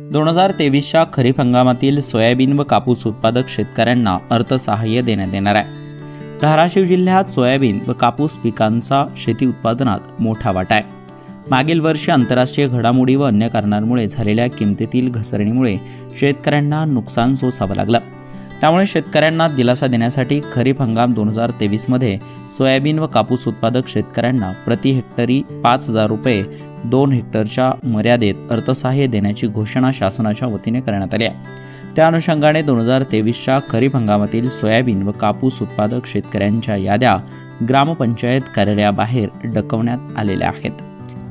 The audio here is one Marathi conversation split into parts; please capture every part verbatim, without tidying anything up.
दोन हजार तेवीसच्या खरीप हंगामातील सोयाबीन व कापूस उत्पादक शेतकऱ्यांना अर्थसहाय्य देण्यात येणार आहे। धाराशिव जिल्ह्यात सोयाबीन व कापूस पिकांचा शेती उत्पादनात मोठा वाटा आहे। मागील वर्षी आंतरराष्ट्रीय घडामोडी व अन्य कारणांमुळे झालेल्या किमतीतील घसरणीमुळे शेतकऱ्यांना नुकसान सोसावं लागलं। त्यामुळे शेतकऱ्यांना दिलासा देण्यासाठी खरीप हंगाम दोन हजार तेवीस मध्ये सोयाबीन व कापूस उत्पादक शेतकऱ्यांना प्रति हेक्टरी पाच हजार रुपये दोन हेक्टरच्या मर्यादेत अर्थसहाय्य देण्याची घोषणा शासनाच्या वतीने करण्यात आली आहे। त्या अनुषंगाने दोन हजार तेवीसच्या खरीप हंगामातील सोयाबीन व कापूस उत्पादक शेतकऱ्यांच्या याद्या ग्रामपंचायत कार्यालयाबाहेर डकवण्यात आलेल्या आहेत।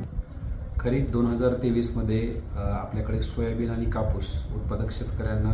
खरीप दोन हजार तेवीस मध्ये आपल्याकडे सोयाबीन आणि कापूस उत्पादक शेतकऱ्यांना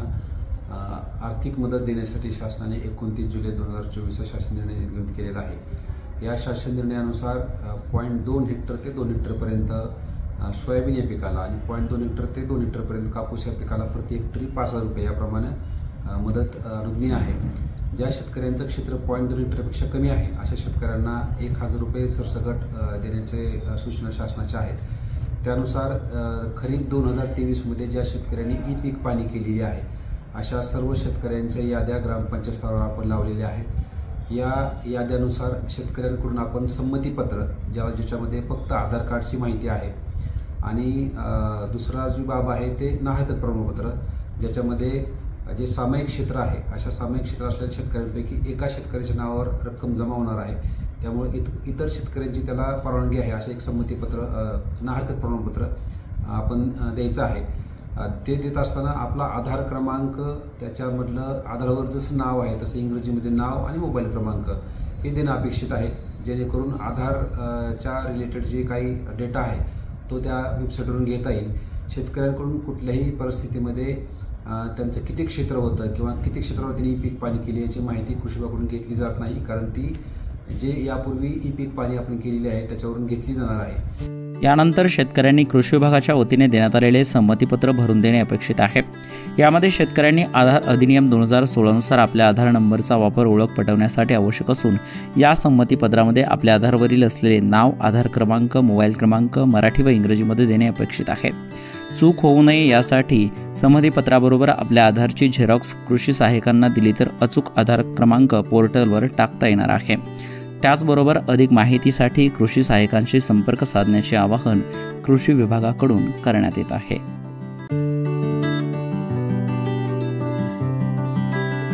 आर्थिक मदत देण्यासाठी शासनाने एकोणतीस जुलै दोन हजार चोवीसचा शासन निर्णय निर्गमित केलेला आहे। या शासन निर्णयानुसार पॉईंट दोन हेक्टर ते दोन हेक्टरपर्यंत सोयाबीन या पिकाला आणि पॉईंट दोन हेक्टर ते दोन हेक्टरपर्यंत कापूस या पिकाला प्रति हेक्टरी पाच हजार रुपये याप्रमाणे मदत अनुज्ञेय आहे। ज्या शेतकऱ्यांचं क्षेत्र पॉईंट दोन हेक्टरपेक्षा कमी आहे अशा शेतकऱ्यांना एक हजार रुपये सरसकट देण्याचे सूचना शासनाच्या आहेत। त्यानुसार खरीप दोन हजार तेवीसमध्ये ज्या शेतकऱ्यांनी ई पीक पाणी केलेली आहे अशा सर्व शेतकऱ्यांच्या याद्या ग्रामपंचायत स्तरावर आपण लावलेल्या आहेत। या याद्यानुसार शेतकऱ्यांकडून आपण संमतीपत्र ज्या ज्याच्यामध्ये फक्त आधार कार्डची माहिती आहे आणि दुसरा जो बाब आहे ते नाहकत प्रमाणपत्र ज्याच्यामध्ये जे सामायिक क्षेत्र आहे अशा सामायिक क्षेत्र असलेल्या शेतकऱ्यांपैकी एका शेतकऱ्याच्या नावावर रक्कम जमा होणार आहे। त्यामुळे इत इतर शेतकऱ्यांची त्याला परवानगी आहे असं एक संमतीपत्र नाहकत प्रमाणपत्र आपण द्यायचं आहे। ते देत असताना आपला आधार क्रमांक त्याच्यामधलं आधारावर जसं नाव आहे तसं इंग्रजीमध्ये नाव आणि मोबाईल क्रमांक हे देणं अपेक्षित आहे, जेणेकरून आधारच्या रिलेटेड जे काही डेटा आहे तो त्या वेबसाईटवरून घेता येईल। शेतकऱ्यांकडून कुठल्याही परिस्थितीमध्ये त्यांचं किती क्षेत्र होतं किंवा किती क्षेत्रावर त्यांनी पीक पाणी केली याची माहिती कृषी विभागाकडून घेतली जात नाही, कारण ती जे यापूर्वी ई पीक पाणी आपण केलेली आहे त्याच्यावरून घेतली जाणार आहे। यानंतर शेतकऱ्यांनी कृषी विभागाच्या वतीने देण्यात आलेले संमतीपत्र भरून देणे अपेक्षित आहे। यामध्ये शेतकऱ्यांनी आधार अधिनियम दोन हजार सोळा नुसार आपल्या आधार नंबरचा वापर ओळख पटवण्यासाठी आवश्यक असून या संमतीपत्रामध्ये आपल्या आधारवरील असलेले नाव, आधार क्रमांक, मोबाईल क्रमांक मराठी व इंग्रजीमध्ये देणे अपेक्षित आहे। चूक होऊ नये यासाठी संमतीपत्राबरोबर आपल्या आधारची झेरॉक्स कृषी सहाय्यकांना दिली तर अचूक आधार क्रमांक पोर्टलवर टाकता येणार आहे। त्याचबरोबर अधिक माहितीसाठी कृषी सहाय्यकांशी संपर्क साधण्याचे आवाहन कृषी विभागाकडून करण्यात येत आहे।